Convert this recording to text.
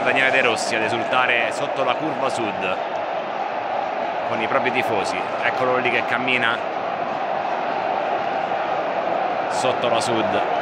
Daniele De Rossi ad esultare sotto la curva sud con i propri tifosi. Eccolo lì che cammina sotto la sud.